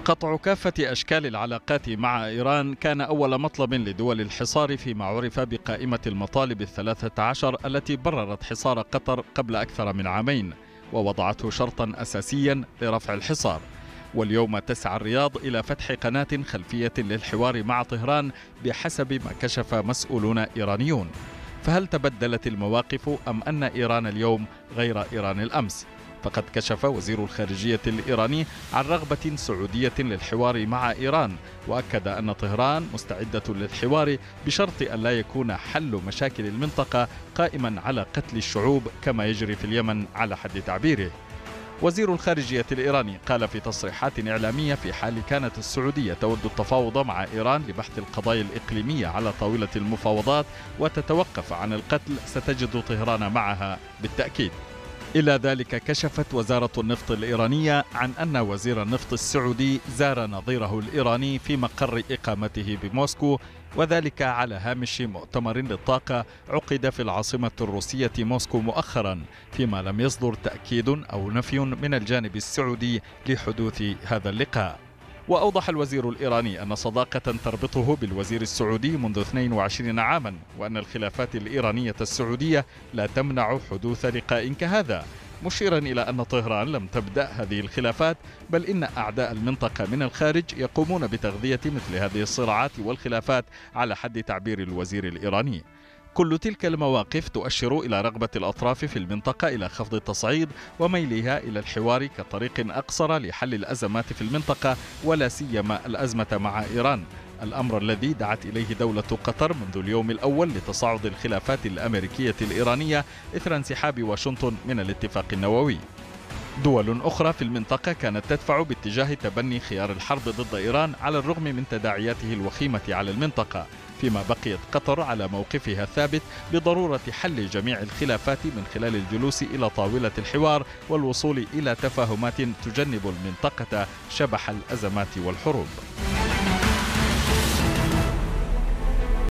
قطع كافة أشكال العلاقات مع إيران كان أول مطلب لدول الحصار فيما عرف بقائمة المطالب 13 التي بررت حصار قطر قبل أكثر من عامين، ووضعته شرطا أساسيا لرفع الحصار. واليوم تسعى الرياض إلى فتح قناة خلفية للحوار مع طهران بحسب ما كشف مسؤولون إيرانيون. فهل تبدلت المواقف أم أن إيران اليوم غير إيران الأمس؟ فقد كشف وزير الخارجية الإيراني عن رغبة سعودية للحوار مع إيران، وأكد أن طهران مستعدة للحوار بشرط أن لا يكون حل مشاكل المنطقة قائما على قتل الشعوب كما يجري في اليمن على حد تعبيره. وزير الخارجية الإيراني قال في تصريحات إعلامية: في حال كانت السعودية تود التفاوض مع إيران لبحث القضايا الإقليمية على طاولة المفاوضات وتتوقف عن القتل، ستجد طهران معها بالتأكيد. إلى ذلك كشفت وزارة النفط الإيرانية عن أن وزير النفط السعودي زار نظيره الإيراني في مقر إقامته بموسكو، وذلك على هامش مؤتمر للطاقة عقد في العاصمة الروسية موسكو مؤخرا، فيما لم يصدر تأكيد أو نفي من الجانب السعودي لحدوث هذا اللقاء. وأوضح الوزير الإيراني أن صداقة تربطه بالوزير السعودي منذ 22 عاما، وأن الخلافات الإيرانية السعودية لا تمنع حدوث لقاء كهذا، مشيرا إلى أن طهران لم تبدأ هذه الخلافات، بل إن أعداء المنطقة من الخارج يقومون بتغذية مثل هذه الصراعات والخلافات على حد تعبير الوزير الإيراني. كل تلك المواقف تؤشر إلى رغبة الأطراف في المنطقة إلى خفض التصعيد وميلها إلى الحوار كطريق أقصر لحل الأزمات في المنطقة، ولا سيما الأزمة مع إيران، الأمر الذي دعت إليه دولة قطر منذ اليوم الأول لتصاعد الخلافات الأمريكية الإيرانية إثر انسحاب واشنطن من الاتفاق النووي. دول أخرى في المنطقة كانت تدفع باتجاه تبني خيار الحرب ضد إيران على الرغم من تداعياته الوخيمة على المنطقة، فيما بقيت قطر على موقفها الثابت بضرورة حل جميع الخلافات من خلال الجلوس إلى طاولة الحوار والوصول إلى تفاهمات تجنب المنطقة شبح الأزمات والحروب.